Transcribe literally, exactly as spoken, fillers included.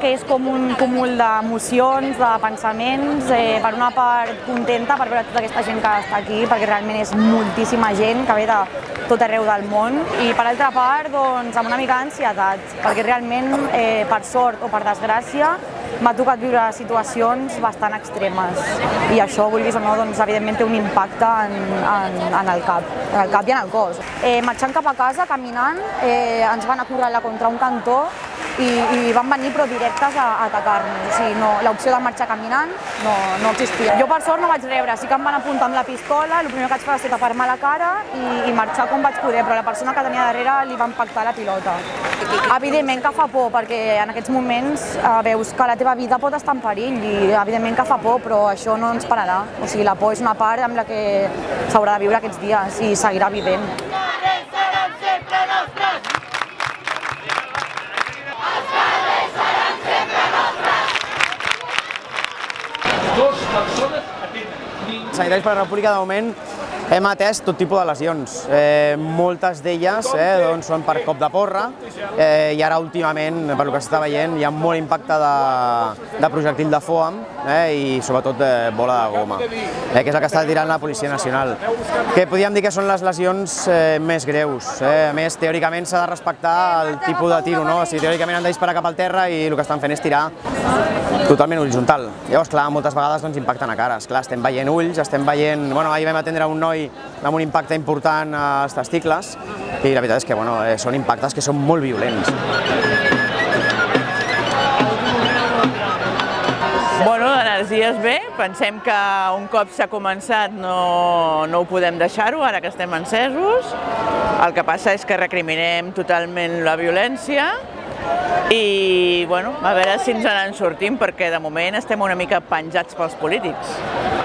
que és com un cúmul d'emocions, de pensaments, eh, per una part contenta per veure tota aquesta gent que està aquí, perquè realment és moltíssima gent que ve de tot arreu del món, i per altra part, doncs, amb una mica d'ansietat, perquè realment, eh, per sort o per desgràcia, m'ha tocat viure situacions bastant extremes, i això, vulguis o no, doncs, evidentment té un impacte en, en, en el cap, en el cap i en el cos. Eh, marxant cap a casa, caminant, eh, ens van acorralar contra un cantó i, i van venir però directes a, a atacar-nos, o sigui, no, l'opció de marxar caminant no, no existia. Jo per sort no vaig rebre, sí que em van apuntar amb la pistola, el primer que vaig fer va ser tapar-me la cara i, i marxar com vaig poder, però la persona que tenia darrere li va impactar la pilota. Evidentment que fa por, perquè en aquests moments eh, veus que la teva vida pot estar en perill i evidentment que fa por, però això no ens pararà. O sigui, la por és una part amb la que s'haurà de viure aquests dies i seguirà vivint. Sanitaris per la República, de moment, hem atès tot tipus de lesions. Eh, moltes d'elles eh, doncs, són per cop de porra eh, i ara últimament, per lo que s'està veient, hi ha molt impacte de, de projectil de foam eh, i sobretot de bola de goma, eh, que és el que està tirant la Policia Nacional. Que podríem dir que són les lesions eh, més greus. Eh. A més, teòricament s'ha de respectar el tipus de tiro, no? O sigui, teòricament han de disparar cap al terra i el que estan fent és tirar totalment horitzontal. Llavors, clar, moltes vegades doncs, impacten a cares. Clar, estem veient ulls, estem veient... Bueno, ahir vam atendre un noi amb un impacte important als testicles i la veritat és que bueno, eh, són impactes que són molt violents. Bueno, l'energia és bé, pensem que un cop s'ha començat no, no ho podem deixar-ho, ara que estem encesos. El que passa és que recriminem totalment la violència i bueno, a veure si ens en sortim, perquè de moment estem una mica penjats pels polítics.